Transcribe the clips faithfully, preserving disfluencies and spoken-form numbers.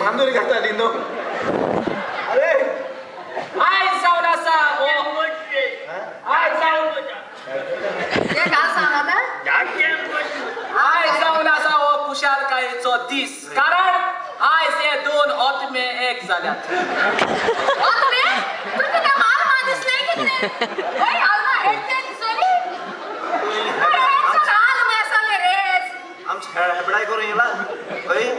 तांदूळ घाता दिनो अरे आज जाऊन असा आज जाऊन ते का सांगा ना आज जाऊन असा ओ कुशाल कायचो दीस कारण आज हे दोन आत्मे एक झाल्यात आत्मे तुझे काय मार मारस नाही की नाही ओय आलमा हेडते दिसली ओय चाल मैं सांगे रे हम हेबडाय करू येला ओय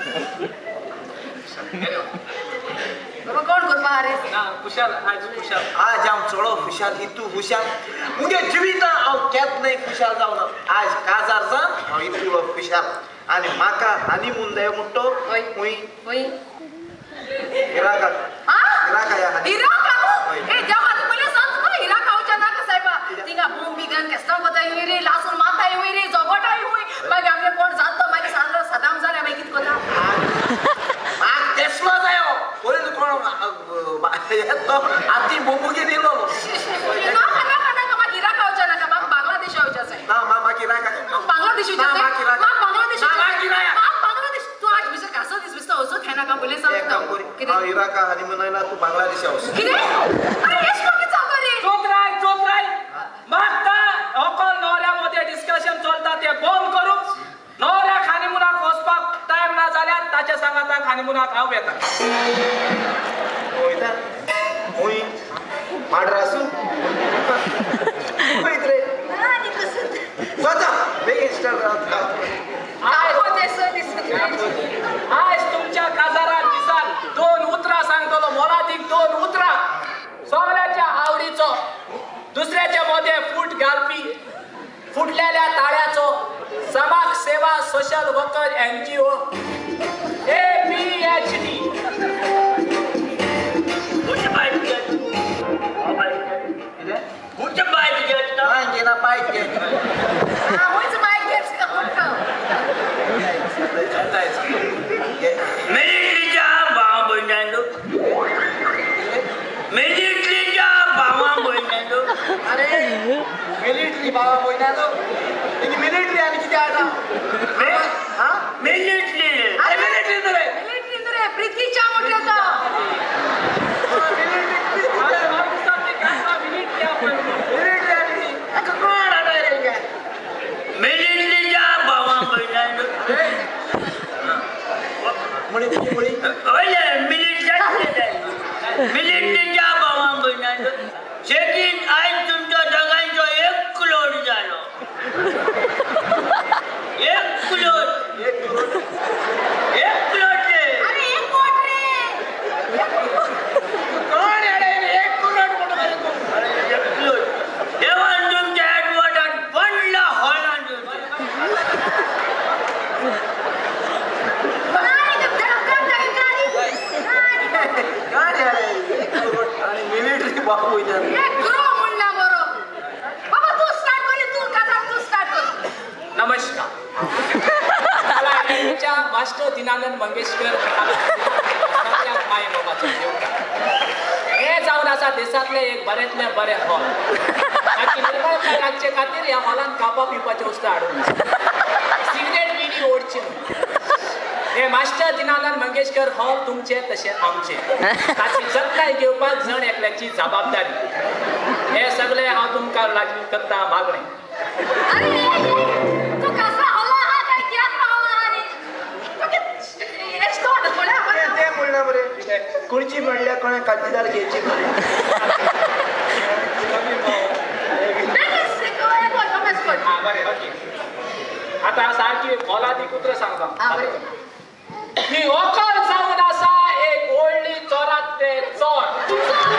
बाबा कोण कर पारे ना कुशाल आज कुशाल आज हम चलो खुशाल हितू खुशाल मुगे जीवित आव केत नाही खुशाल जाऊन आज काजार जा हाव हितू खुशाल आणि माका हनीमून दे मुट्टो ओय ओय ओय हिरा का हा हिरा का या हिरा का ए जेव्हा तू पहिले सांग को हिरा खाऊच्या ना का साहेबा तिंगा बॉम्ब बिगन कस्ता बताई हुई रे लासून माता हुई रे जोगटाई हुई मग आपले कोण जातो मागे सांगला सदाम झाला मागे कित कोता माग तेसलो जायो बोले तू कोण येतो आती बोबुगे दिलो ना ना ना का मग हिरा खाऊच्या ना का मग बांगलादेश खाऊच्या आहे ना मामा किरा का बांगलादेश ना मा किरा मग बांगलादेश ना मा किरा मग बांगलादेश तू आज बिसर कासो दिस बिसर ओसो खाना का बोले सांग एक काम करी हाव हिरा का हनीमून आहे ना तू बांगलादेश आवस किरे अरे यश मग चालतो रे चोत्राय चोत्राय मागता अकल नवऱ्यामध्ये डिस्कशन चलता ते बंद करू नवऱ्या खानीमुनाक वचपाक टाइम ना जाल्यार ताच्या सांगाता खानीमुनाक हांव येता ओयता ओय माड्रासू ओय रे आणि कसं स्वतः बेग इंस्टाग्राम का काय होते सर दिसत आज तुमच्या काजारात दिसाल दोन उतरा सांगतलो मोलादीक दोन उतरा सगळ्याच्या आवडीचो दुसऱ्याच्या मध्ये फूट घालपी फुटलेल्या ताळ्याचो समाज सेवा social worker NGO A P H D ना पाय के होयच माहिती आहे का कोणतं मिलिटरीच्या भावा बहिणांनो मिलिटरीच्या भावा बहिणांनो अरे मिलिटरी बाबा बोयनानो इनी मिलिटरी आणि किती आटा हा मिलिटरी अरे मिलिटरी रे मिलिटरी रे प्रीतीच्या मोठ्याचा मिलिटरी आणि अका कोण आटा रे काय मिलिटरीच्या भावा बहिणांनो मुळी मुळी ओले मिलिटरीच्या मिलिटरीच्या भावा बहिणांनो शेतीत आज तुमच्या दोघांचो एक क्लोड झालो एक क्लोड एक करोड एक क्लोड अरे एक कोट रे कोण आहे एक करोड कोण करे तू अरे एक क्लोड देवान तुमच्या ॲडवोटात बनला हॉलंड नाही तर धडकन धडकन काय आहे एक करोड आणि मिलिटरी बाबा बोयनानो एक ग्रो म्हणला बरो बाबा तू स्टार्ट कर तू कथा तू स्टार्ट कर नमस्कार मला तुमच्या मास्टर दीनानंद मंगेशकर सगळ्या माय बाबाचो देवता हे जाऊन असा देशातले एक बरेतले बरे हॉल बाकी निर्मळ राज्य खातीर ह्या हॉलान खावपा पिवपाचे वस्तू हाडून सिगरेट बिडी ओडची हे मास्टर दीनानंद मंगेशकर हॉल तुमचे तसे आमचे ताची जतनाय घेवपाक जण एकल्याची जबाबदारी हे सगळे हांव तुमकां लागीं करता मागणें अरे तू कसा हवा हा काय कियात हवा अरे तू के एच कोण बोला ते ते म्हणला बरे कुळची म्हणल्या कोणा काटीदार घ्यायची आता सारखी मोलादी कुत्र सांगता हा बरे ही ओकर जाऊन असा एक ओळणी चोरात ते चोर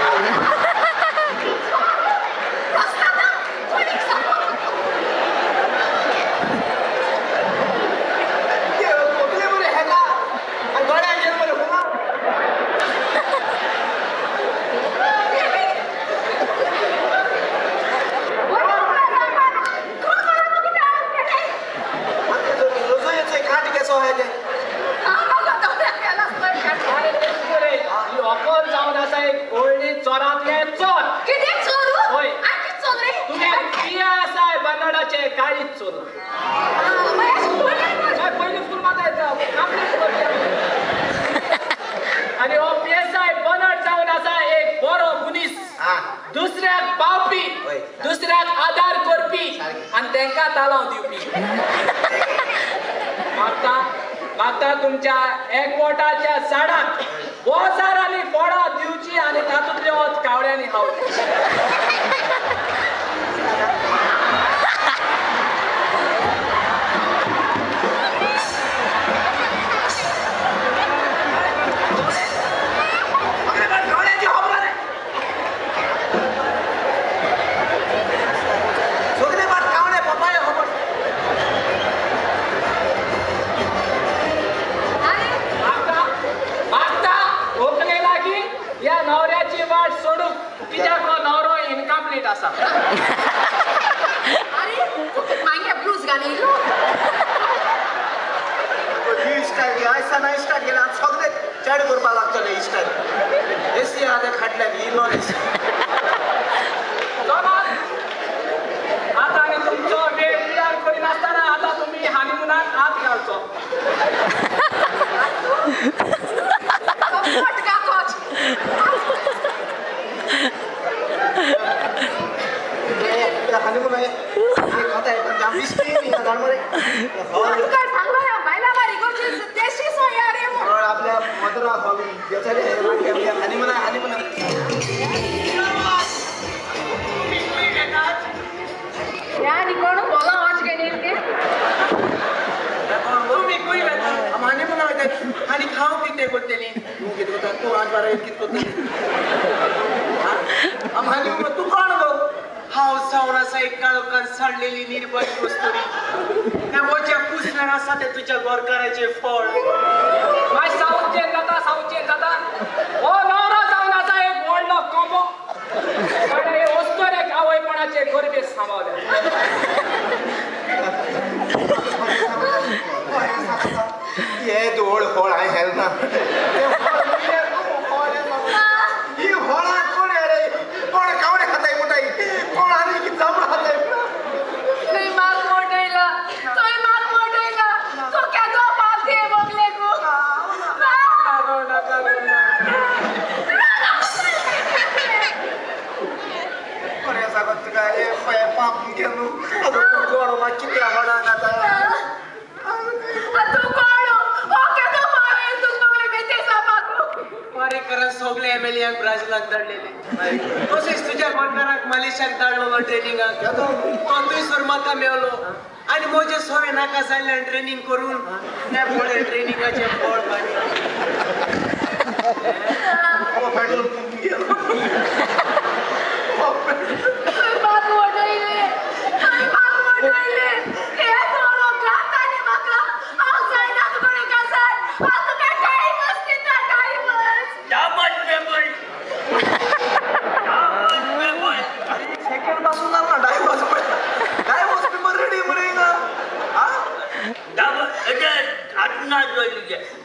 बोगले बरे हेका आणि गड्या गेले बरे हो रोज येते खाट केसो आहे ते ही ओकर जाऊन असा एक ओळणी चोरातले चोर किती चोरू होय. आणखी चोर रे तुम्ही किया असाय बन्नडाचे काळीच चोर महेश बोल काय पहिले स्कूल मध्ये येतं आपले स्कूल लाव दिवपी मागता मागता तुमच्या एकवटाच्या झाडात बोसारांनी फोडा दिवची आणि तातूंतले वत कावळ्यांनी हाव या नवऱ्याची वाट सोडून तिच्या नवरो इनकम्प्लीट असा अरे मागे ब्लूज गाणे स्टाईल ऐसा नाही स्टार्ट केला सगळे चॅड करपा लागतो नाही स्टाईल एसी आले खाटल्या ही नॉलेज आता आणि तुमचो वेळ विचार करी नासताना आता तुम्ही हानिमुनाक हात घालचो हानिमून आहे खाता आहे पण जाम विस्की नाही गाडमरे काय सांगला या महिला मारी गोष्टी देशी सो यार ये और आपल्या मदरा हॉल बेचारे हानिमून आहे हानिमून या निकोण बोला वाच गेली ते तुम्ही कोई हम हानिमून आहे आणि खाऊ किती करतेली तू किती करता तू आज बारा किती करतेली हम हानिमून तू कोण गो हाव सावरासा एक काळोखान सडलेली निर्बळी वस्तुरी त्या मोठ्या पुसणारासाठी तुझ्या गोर करायचे फळ माय साऊथचे जाता साऊथचे जाता ओ नवरा जाऊनाचा एक वडलो कॉम्बो पण हे वस्तुरे कावयपणाचे गरबे सांभाळले ये दोड फळ आहे हेल ना ही फळा कोण आहे रे कोण कावडे खाताय मोठाई कोण आणि की जांभळा खाताय तुई माग मोठैला तुई माग मोठैला तो क्या दो पालते बगले को कोण ऐसा करत का ये पाप घेऊन अगं कोण मा किती आवडा आता तू कोण ओ क्या दो मारे तू बगले में ते सापाको मारे करा सोगले एमएलए ब्राझीलात दडलेले तसेच तुझ्या गोरकराक मलेशियात धाडलो ट्रेनिंग तोंदूय सुरमाका मेवलो आणि मोजे सोवे नाका जाल्ल्यान ट्रेनिंग करून त्या पोळे ट्रेनिंगाचे फळ पाणी पेट्रोल पंप गेलो तुई माग मोठैले तुई माग मोठैले हे दोनो गाताने माका आउटसाइड ना कोणी कसं आता काय टाइम असते त्या टाइमच डाबट पेपर डाबट पेपर सेकंड पासून ना डायव्हर्स डायव्हर्स पेपर रेडी मरेगा हा डाबट अरे आत्ना जोई